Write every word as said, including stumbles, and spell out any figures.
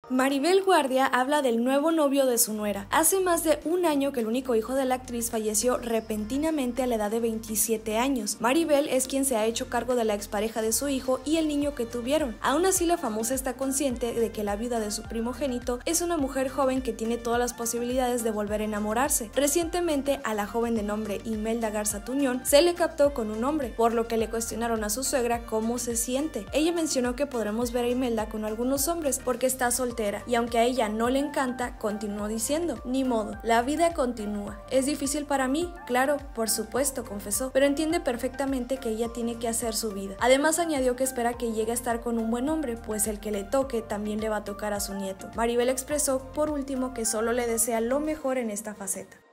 Maribel Guardia habla del nuevo novio de su nuera. Hace más de un año que el único hijo de la actriz falleció repentinamente a la edad de veintisiete años. Maribel es quien se ha hecho cargo de la expareja de su hijo y el niño que tuvieron. Aún así, la famosa está consciente de que la viuda de su primogénito es una mujer joven que tiene todas las posibilidades de volver a enamorarse. Recientemente, a la joven de nombre Imelda Garza Tuñón se le captó con un hombre, por lo que le cuestionaron a su suegra cómo se siente. Ella mencionó que podremos ver a Imelda con algunos hombres porque está soltera. Y aunque a ella no le encanta, continuó diciendo: ni modo, la vida continúa. Es difícil para mí, claro, por supuesto, confesó, pero entiende perfectamente que ella tiene que hacer su vida. Además, añadió que espera que llegue a estar con un buen hombre, pues el que le toque también le va a tocar a su nieto. Maribel expresó, por último, que solo le desea lo mejor en esta faceta.